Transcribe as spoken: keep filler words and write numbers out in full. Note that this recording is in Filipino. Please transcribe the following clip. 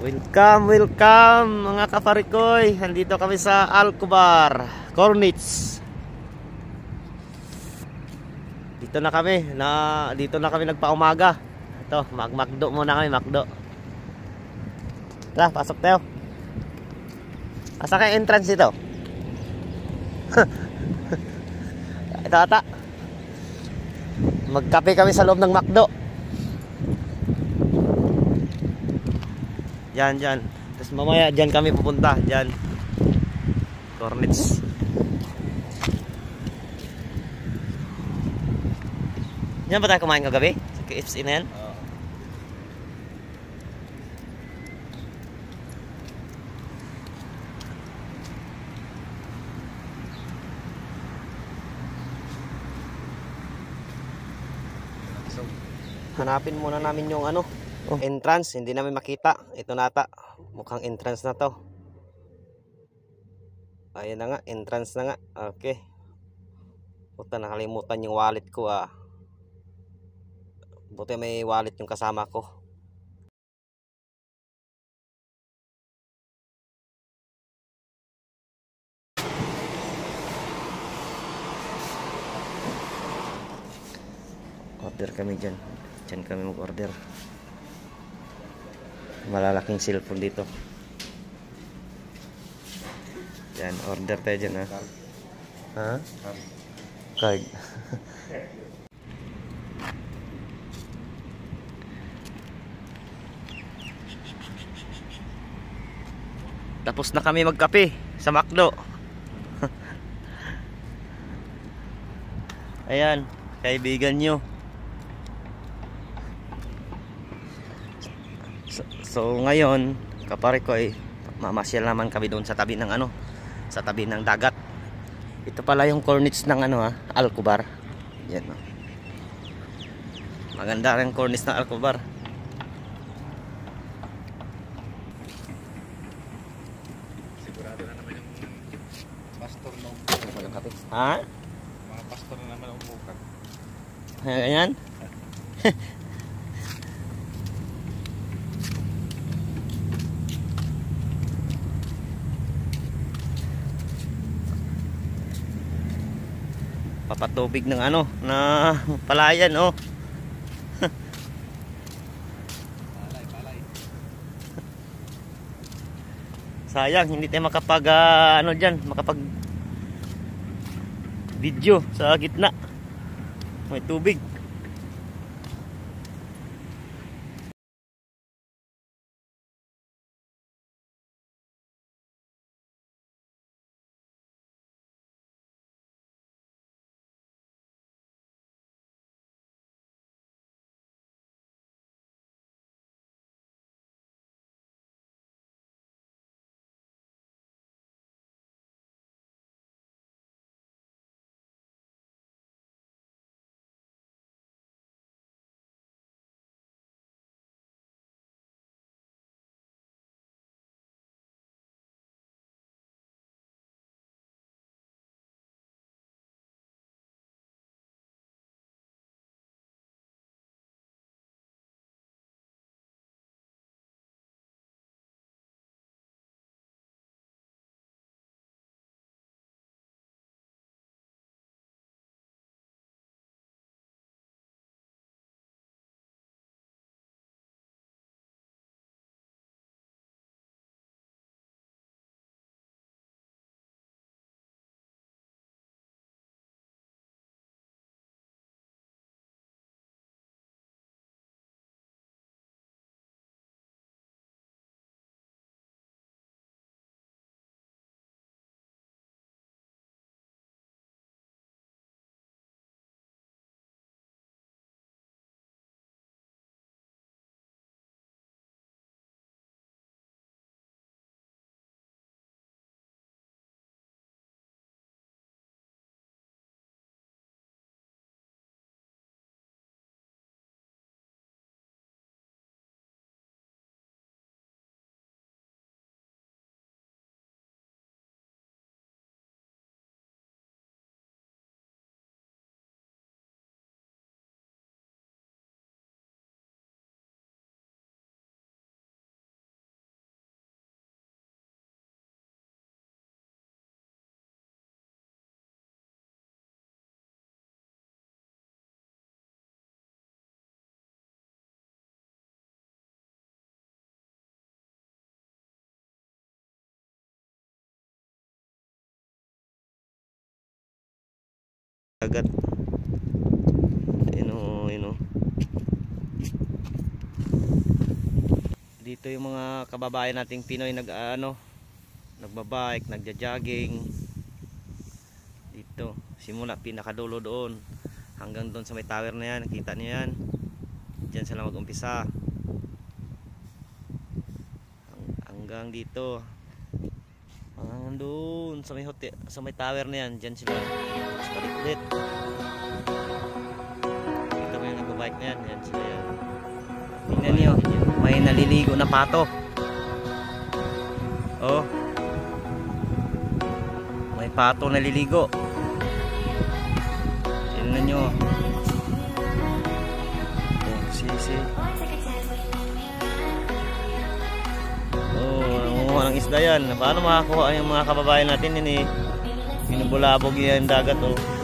Welcome, welcome mga kaparikoy. Nandito kami sa Alcobar, Cornets. Dito na kami, na dito na kami nagpaumaga. Ito, mag-makdo muna kami, makdo. Tara, pasok tayo. Asa kay entrance dito? Ito ata. Magkape kami sa loob ng makdo. Yan, yan. Tapos mamaya dyan kami pupunta. Dyan. Cornets. Yan ba tayo kumain kagabi? Sa K F C na yan? Oo. Hanapin muna namin yung ano, oh, entrance. Hindi namin makita. Ito nata. Mukhang entrance na to. Ayan na nga. Entrance na nga. Okay. Puta, nakalimutan yung wallet ko ah. Buti may wallet yung kasama ko. Order kami dyan. Dyan kami mag-order. Malalaking cellphone dito. Yan, order tayo dyan ha. Ha? Card. Tapos na kami magkape sa McDo. Ayan, kaibigan nyo. So, so ngayon, kapare ko ay mamasyal naman kami doon sa tabi ng ano, sa tabi ng dagat. Ito pala yung cornice ng ano ha, Alcobar. Yan. Maganda rin cornice ng Alcobar. Sigurado na naman yung pastor na umukat. Ha? Mga pastor na naman umukat. Ayan. Papatubig ng ano na palayan oh. Palay, palay. Sayang hindi tayo makapag uh, ano diyan, makapag video sa gitna. May tubig. Dagat. Ino, ino. Dito yung mga kababayan nating Pinoy nag ano, nagbabike, nagja-jogging. Dito, simula pinakadulo doon hanggang doon sa may tower na yan, nakita niyo yan. Diyan sila mag-umpisa. Hanggang dito. Hanggang doon sa may hotel, sa may tower na yan, diyan sila. Mas palit-palit. Kita mo yung nagbabike na yan, yan sila yan. Tingnan niyo, may naliligo na pato. Oh. May pato naliligo. Tingnan niyo. Oh, sisi. Oh, nangunguha ng isda yan. Paano makakuha yung mga kababayan natin yun eh? Binubulabog yung dagat oh.